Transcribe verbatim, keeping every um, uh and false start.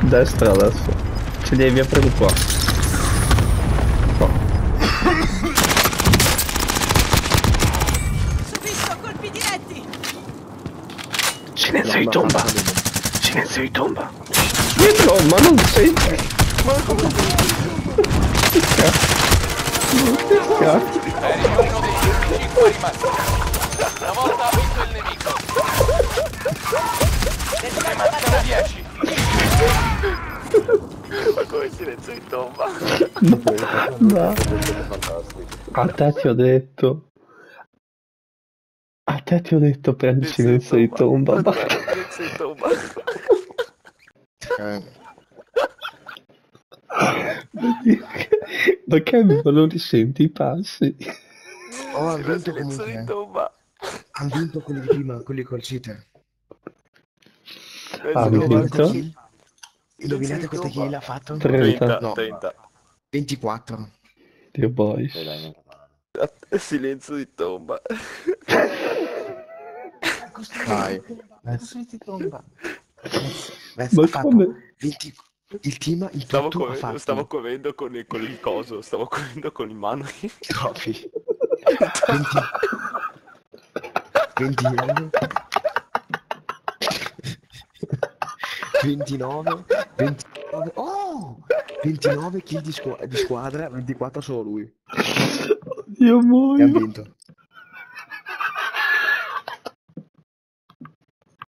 Destra adesso. Ce li hai via preso qua. Subisco colpi diretti. Silenzio di tomba. Silenzio di tomba. Dietro, ma non sei... Ma come... Che cazzo? Eri uno dei cinque rimasti. Una volta ha vinto il nemico. Ne mancano dieci. Ma come silenzio di tomba? No. A te ti ho detto. A te ti ho detto prendi silenzio di tomba. Silenzio di tomba. Ma che non li senti i passi? Oh, hanno vinto Silenzio di comunque. tomba. Hanno vinto quelli di prima, quelli col cheater. Ah, Silenzio di vinto? tomba. Chi- Indovinate questa chi l'ha fatto? trenta. No. trenta. ventiquattro. Dio boys. Silenzio di tomba. Vai. Silenzio di tomba. Vez Ma ha fatto come? venti... Il team, il Stavo tutto ha correndo, fatto stavo correndo con il, con il coso, stavo correndo con il mano. troppi. venti... ventinove ventinove ventinove oh ventinove kill di, squ di squadra, ventiquattro solo lui. Dio E muoio. hanno vinto.